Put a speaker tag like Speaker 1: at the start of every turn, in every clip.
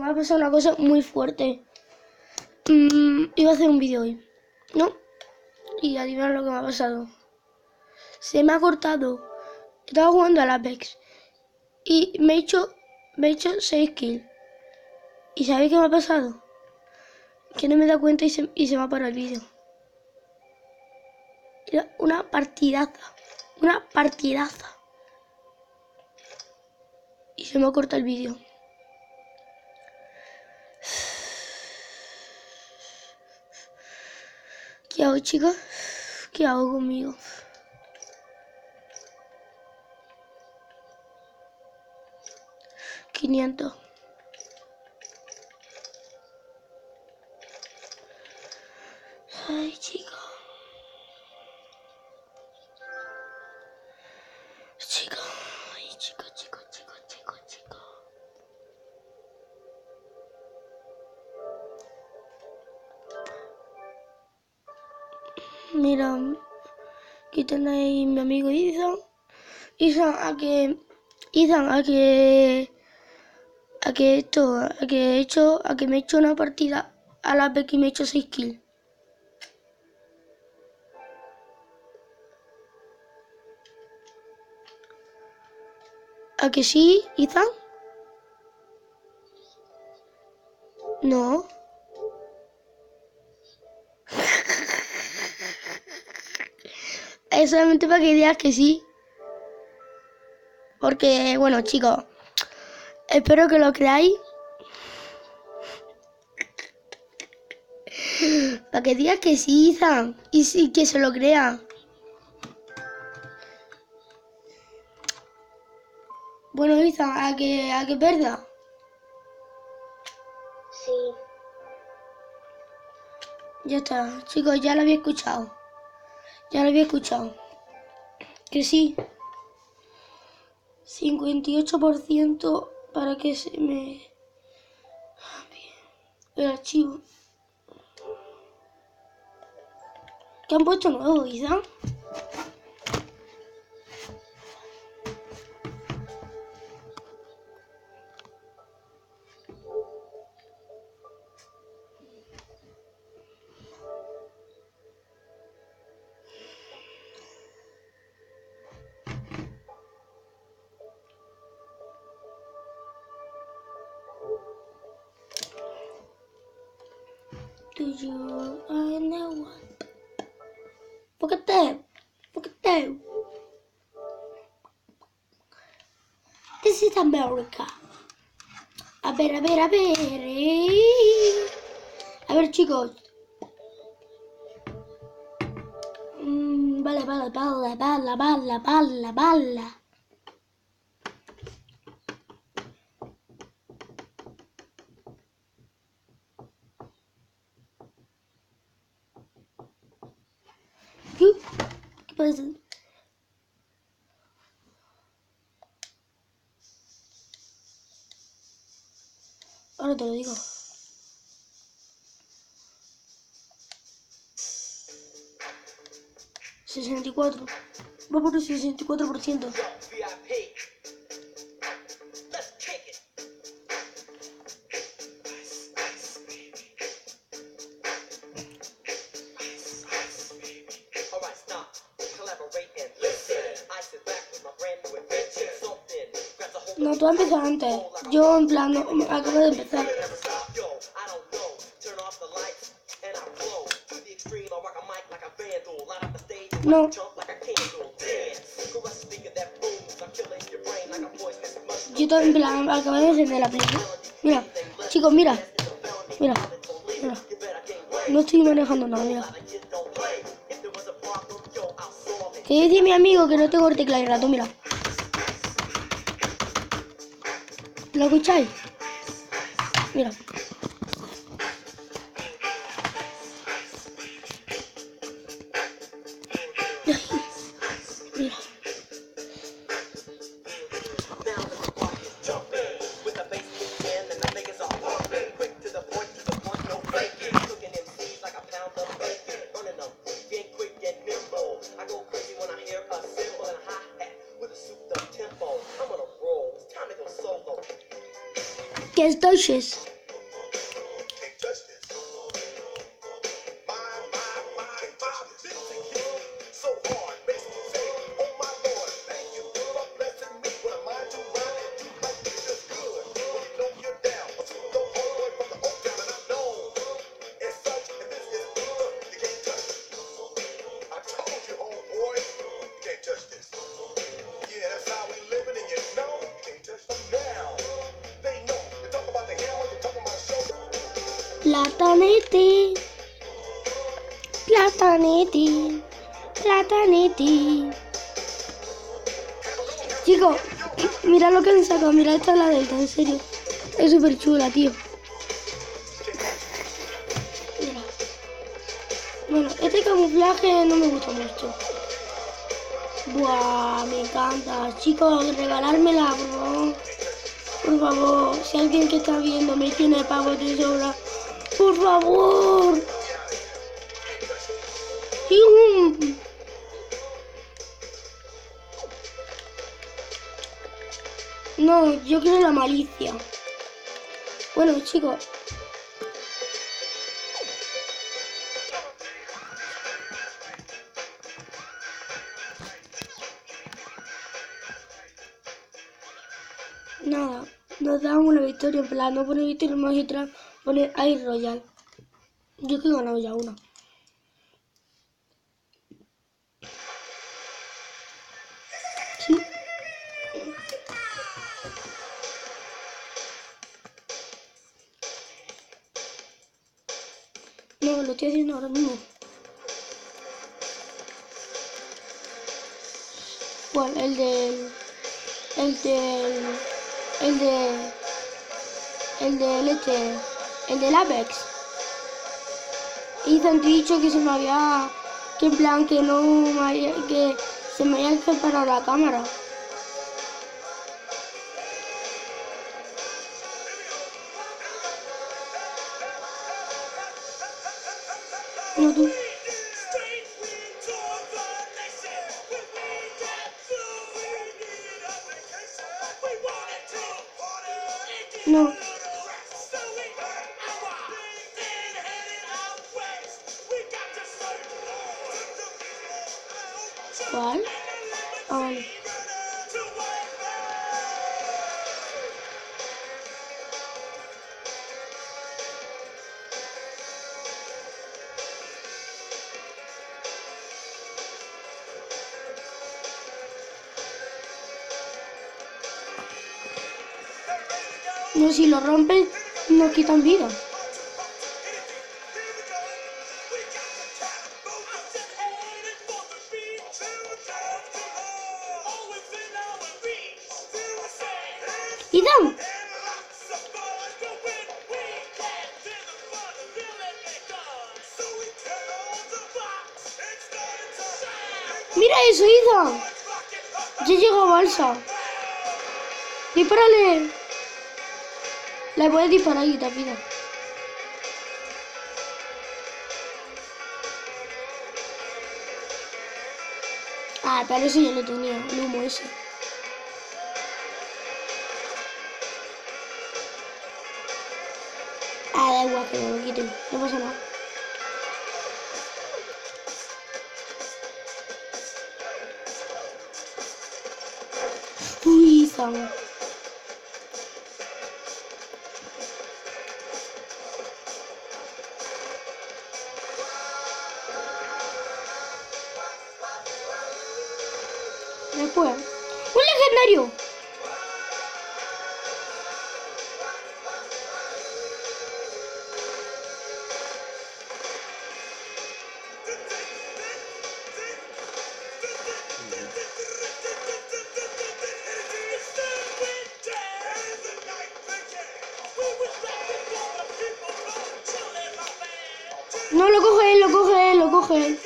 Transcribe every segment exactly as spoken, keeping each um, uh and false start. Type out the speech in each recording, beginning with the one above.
Speaker 1: ha pasado una cosa muy fuerte. Mm, iba a hacer un vídeo hoy, ¿no? Y adivinar lo que me ha pasado. Se me ha cortado. Estaba jugando al Apex. Y me he hecho, me he hecho seis kills. ¿Y sabéis qué me ha pasado? Que no me he dado cuenta y se, y se me ha parado el vídeo. Era una partidaza. Una partidaza. Y se me ha cortado el vídeo. ¿Qué hago, chicos? ¿Qué hago conmigo? quinientos. Ay, chicos. Chicos. Ay, chicos, chicos, chicos, chicos, chicos. Mira, aquí tenéis mi amigo Ethan. Ethan, a que... Ethan, a que... A que esto... A que he hecho... A que me he hecho una partida a la vez que me he hecho seis kills. ¿A que sí, Ethan? No. Es solamente para que digas que sí. Porque, bueno, chicos, espero que lo creáis. Para que digas que sí, Ethan. Y sí, que se lo crea. Bueno, Ethan, ¿a que, a que es verdad?
Speaker 2: Sí.
Speaker 1: Ya está, chicos, ya lo había escuchado. Ya lo había escuchado. Que sí. cincuenta y ocho por ciento para que se me... El archivo. ¿Qué han puesto nuevo, Ethan? Do you I know what? Poqueteo, poqueteo. This is America. A ver, a ver, a ver. eh. A ver, chicos. Mm, vale, vale, vale, vale, vale, vale, vale. ¿Qué? ¿Qué pasa? Ahora te lo digo. sesenta y cuatro. Va por el sesenta y cuatro por ciento. No, tú has empezado antes. Yo en plan, no, acabo de empezar. No. Yo también en plan, acabo de encender la película. Mira, chicos, mira. Mira, mira. No estoy manejando nada, mira. Que dice mi amigo que no tengo el teclado y rato, mira. ¿Lo escucháis? Mira. Mira. ¿Qué estoy? Platanete. Platanete. Platanete. Chicos, mira lo que han sacado. Mira, esta es la delta, en serio. Es súper chula, tío. Mira. Bueno, este camuflaje no me gusta mucho. Buah, me encanta. Chicos, regalármela, por favor. Por favor, si alguien que está viendo me tiene pavos de sobra, por favor. ¡Yum! No, yo quiero la malicia. Bueno, chicos. Nada, nos damos una victoria, en plan, no pone victoria magistral, pone Air Royal. Yo que he ganado ya una. Sí. No, lo estoy haciendo ahora mismo. ¿Cuál? El del... El del... El de... El del este... El del Apex. Y te han dicho que se me había... Que en plan que no me había... Que se me había separado la cámara. No, tú. No. ¿Cuál? Ah, vale. No, si lo rompen, no quitan vida. ¡Ethan! ¡Mira eso, Ethan! Ya llegó a balsa. ¡Dispárale! Le puedes disparar y quitar vida. Ah, pero eso ya lo tenía, el humo ese. Ah, da igual que me lo quiten, no pasa nada. Uy, Ethan. Después, ¡un legendario! No, lo coge él, lo coge él, lo coge él.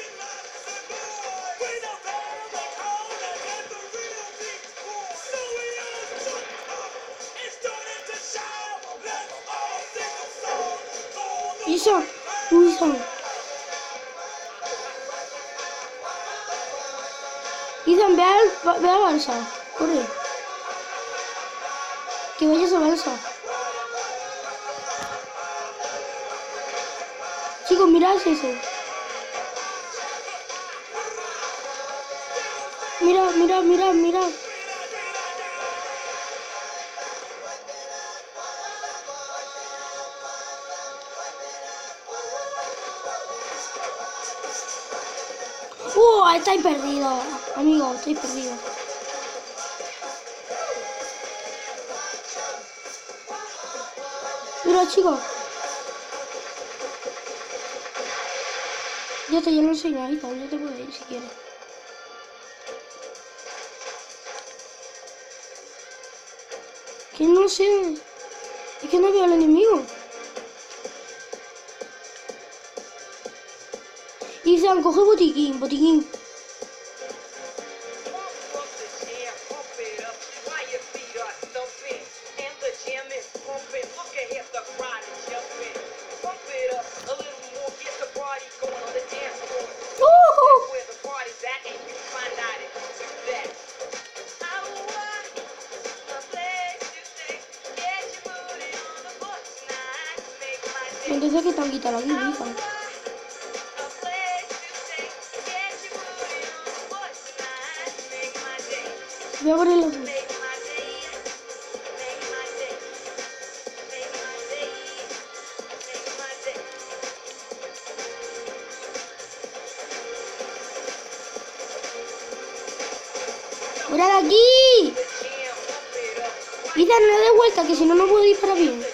Speaker 1: Ethan, Ethan. Ethan, ve a, ve a balsa. Corre. Que vayas a balsa. Chicos, mirad eso. Mira, mira, mira, mira. ¡Uh! Estáis perdidos, amigos, estáis perdidos. Mira, chicos. Ya te, ya lo enseño, Ethan, ya te puedo ir si quieres. Que no sé. Es que no veo al enemigo. Ethan, coge botiquín, botiquín. Entonces, ¿qué te han quitado aquí, Ethan? Voy a ponerlo. ¡Fuera de aquí! Ethan, no de vuelta, que si no, no puedo disparar bien.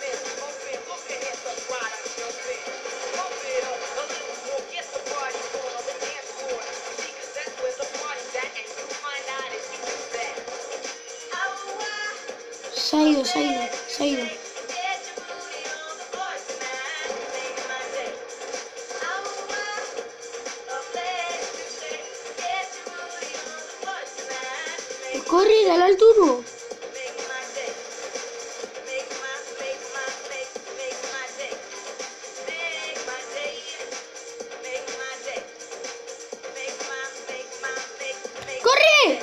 Speaker 1: Se ha ido, se ha ido, se ha ido. Pues corre, dale al turbo. ¡Corre!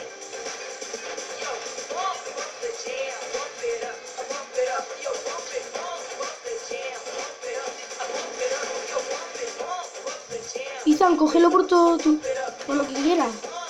Speaker 1: Ethan, cógelo por todo tu, por lo que quieras.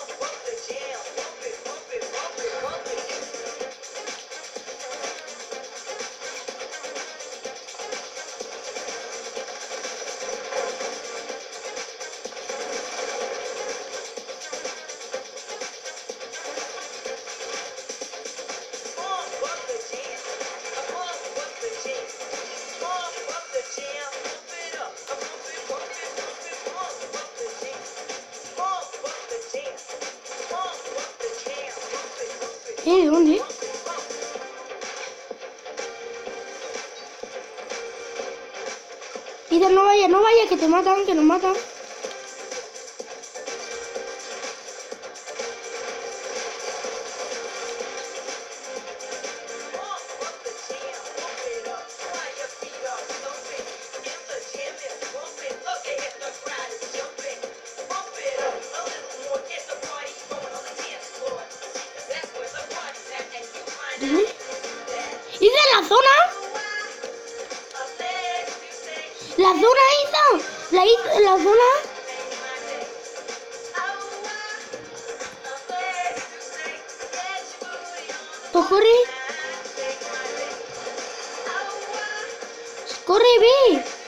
Speaker 1: ¿Eh? ¿De dónde? Ethan, no vaya, no vaya, que te matan, que nos matan. ¿Ethan, la zona? La zona, Ethan. La, la zona. Pues corre. Corre, ve.